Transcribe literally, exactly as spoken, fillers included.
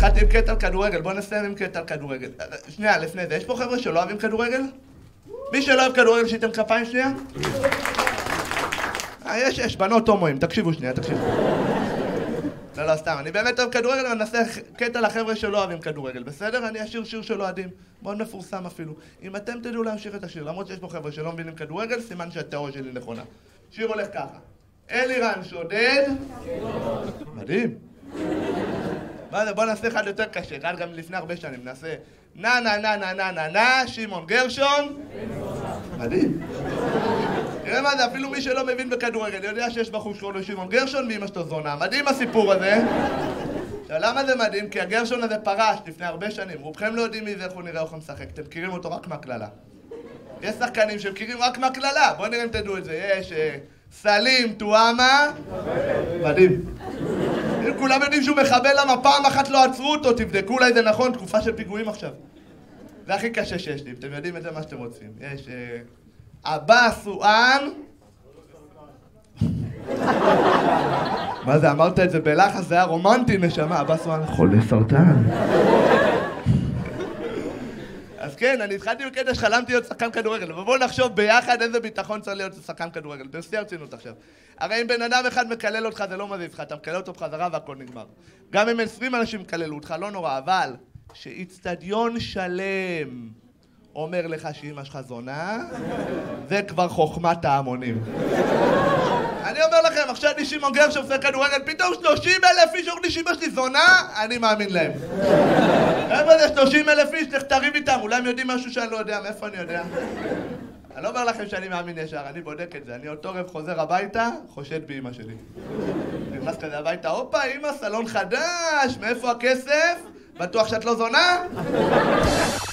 התחלתי עם קטע על כדורגל, בואו נסיים עם קטע על כדורגל. שנייה, לפני זה, יש פה חבר'ה שלא אוהבים כדורגל? מי שלא אוהב כדורגל שייתן כפיים שנייה? אה, יש, יש, בנות הומואים, תקשיבו שנייה, תקשיבו. לא, לא, סתם, אני באמת אוהב כדורגל, ואני אעשה קטע לחבר'ה שלא אוהבים כדורגל, בסדר? אני אשיר שיר של אוהדים, מאוד מפורסם אפילו. אם אתם תדעו להמשיך את השיר, למרות שיש פה חבר'ה שלא מבינים כדורגל, סימן שהתיאוריה שלי נכונה. שיר הולך ככה. אלירן שודד. מדהים. מה זה, בוא נעשה אחד יותר קשה, אחד גם לפני הרבה שנים, נעשה נה נה נה נה נה נה נה, שמעון גרשון. מדהים. תראה מה זה, אפילו מי שלא מבין בכדורגל, יודע שיש בחור שקוראים לו שמעון גרשון ואמא שלו זונה. מדהים הסיפור הזה. עכשיו, למה זה מדהים? כי הגרשון הזה פרש לפני הרבה שנים. רובכם לא יודעים מי זה, איך הוא נראה, איך הוא משחק. אתם מכירים אותו רק מהכללה. יש שחקנים שמכירים רק מהכללה. בואו נראה אם תדעו את זה. יש סלים, טועמה. מדהים. אם כולם יודעים שהוא מחבל, למה פעם אחת לא עצרו אותו, תבדקו אולי זה נכון, תקופה של פיגועים עכשיו. זה הכי קשה שיש לי, אתם יודעים את זה מה שאתם רוצים. יש אבא סואן. מה זה, אמרת את זה בלחץ, זה היה רומנטי נשמה, אבא סואן חולה סרטן. אז כן, אני התחלתי בקטע שחלמתי להיות שחקן כדורגל, ובואו נחשוב ביחד איזה ביטחון צריך להיות שחקן כדורגל. בשיא הרצינות עכשיו. הרי אם בן אדם אחד מקלל אותך, זה לא מזיז לך, אתה מקלל אותו בחזרה והכל נגמר. גם אם עשרים אנשים מקללו אותך, לא נורא, אבל שאיצטדיון שלם אומר לך שאמא שלך זונה, זה כבר חוכמת ההמונים. אני אומר לכם, עכשיו אני שמעון גרשון עושה כדורגל, פתאום שלושים אלף איש אומרים לי שאמא שלי זונה, אני מאמין להם. איפה זה שלושים אלף איש, לך תריב איתם, אולי הם יודעים משהו שאני לא יודע, מאיפה אני יודע? אני לא אומר לכם שאני מאמין ישר, אני בודק את זה. אני אותו רב חוזר הביתה, חושד באמא שלי. נכנס כזה הביתה, הופה, אמא, סלון חדש, מאיפה הכסף? בטוח שאת לא זונה?